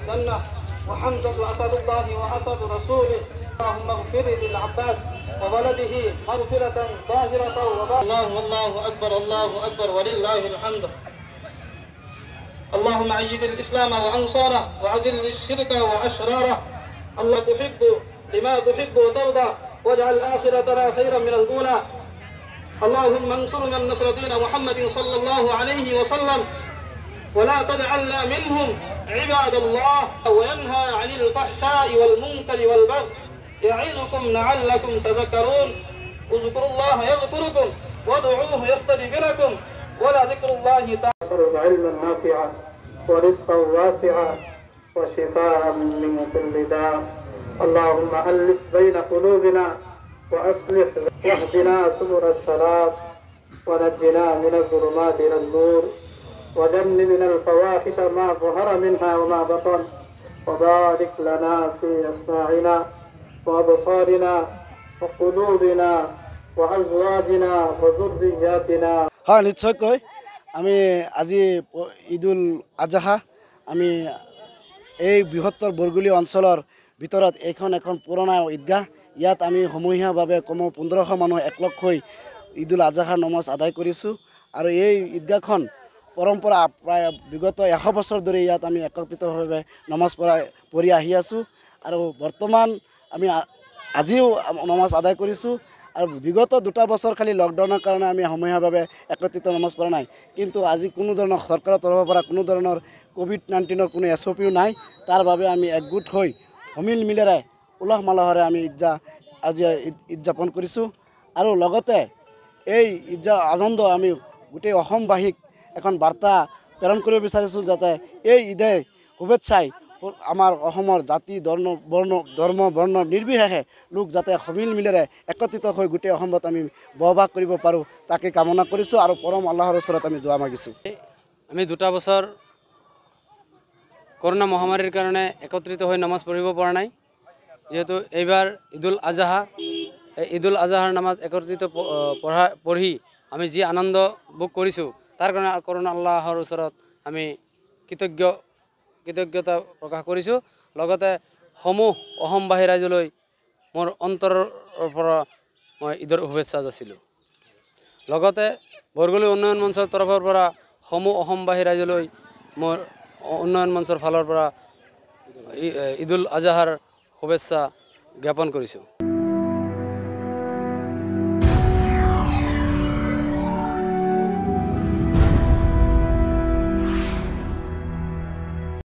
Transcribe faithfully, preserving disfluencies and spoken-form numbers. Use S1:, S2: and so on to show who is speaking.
S1: الجنة وحمدك أسد الله وأسد رسوله اللهم اغفر للعباس وولده مغفرة ظاهرة وباطنة. الله والله أكبر الله أكبر ولله الحمد. اللهم أيد الإسلام وأنصاره وأذل الشرك وأشراره. الله تحب لما تحب وترضى واجعل آخرتنا خيرا من الأولى. اللهم انصر من نصر دين محمد صلى الله عليه وسلم ولا تجعلنا منهم عباد الله. وينهى عن الفحشاء والمنكر والبغي يعظكم لعلكم تذكرون. اذكروا الله يذكركم وادعوه يستجب لكم ولذكر الله تعالى علما نافعا ورزقا واسعا وشفاء من كل داء. اللهم ألف بين قلوبنا وأصلح واهدنا سبل السلام ونجنا من الظلمات إلى النور وجنبنا الفواحش ما ظهر منها وما بطن وبارك لنا في أسماعنا وأبصارنا وقلوبنا وأزواجنا وذرياتنا.
S2: हाँ निश्चयকৈ আমি আজি ঈদুল আজহা আমি এই বৃহত্তৰ বৰগুলি অঞ্চলৰ ভিতৰত এখন এখন পুৰণা ঈদগাহ ইয়াত আমি সমূহীয়াভাৱে কমেও পোন্ধৰশ মানুহ একলগ হৈ ঈদুল আজহাৰ নমাজ আদায় কৰিছোঁ আৰু এই ঈদগাহখন পৰম্পৰা প্ৰায় বিগত এশ বছৰ ধৰি ইয়াত আমি একত্ৰিতভাৱে নমাজ পঢ়াই পঢ়ি আহি আছোঁ আৰু বৰ্তমান আমি আজিও নমাজ আদায় কৰিছোঁ আৰু বিগত দুটা বছৰ খালি লকডাউনৰ কাৰণে আমি সমূহীয়াভাৱে একত্ৰিত নমাজ পঢ়া নাই কিন্তু আজি কোনো ধৰণৰ চৰকাৰৰ তৰফৰ পৰা কোনো ধৰণৰ কোভিড নাইণ্টিনৰ কোনো এছ অ' পিও নাই তাৰ বাবে আমি একগোট হৈ সমিল মিলেৰে উলহ মালহেৰে আমি ঈদজা আজি ঈদ যাপন কৰিছোঁ আৰু লগতে এই ঈদজা আনন্দ আমি গোটেই অসমবাসীক এখন বাৰ্তা প্ৰেৰণ কৰিব বিচাৰিছোঁ যাতে এই ঈদে শুভেচ্ছাই আমাৰ অসমৰ জাতি ধৰ্ম বৰ্ণ ধৰ্ম বৰ্ণ নিৰ্বিশেষে লোক যাতে সমিল মিলেৰে একত্ৰিত হৈ গোটেই অসমত আমি বসবাস কৰিব পাৰোঁ তাকে কামনা কৰিছোঁ আৰু পৰম আল্লাহৰ ওচৰত আমি দোৱা মাগিছোঁ।
S3: আমি দুটা বছৰ কৰোনা মহামাৰীৰ কাৰণে একত্ৰিত হৈ নামাজ পঢ়িব পৰা নাই যেহেতু এইবাৰ ঈদুল আজহা এই ঈদুল আজহাৰ নামাজ একত্ৰিত পঢ়া পঢ়ি আমি যি আনন্দ ভোগ কৰিছোঁ তাৰ কাৰণে কৰোনা আল্লাহৰ ওচৰত আমি কৃতজ্ঞ কৃতজ্ঞতা প্ৰকাশ কৰিছোঁ লগতে সমূহ অসমবাসী ৰাইজলৈ মোৰ অন্তৰৰ পৰা মই ঈদৰ শুভেচ্ছা যাচিলোঁ লগতে বৰগুলি উন্নয়ন মঞ্চৰ তৰফৰ পৰা সমূহ অসমবাসী ৰাইজলৈ মোৰ উন্নয়ন মঞ্চৰ ফালৰ পৰা ঈদুল আজহাৰ শুভেচ্ছা জ্ঞাপন কৰিছোঁ।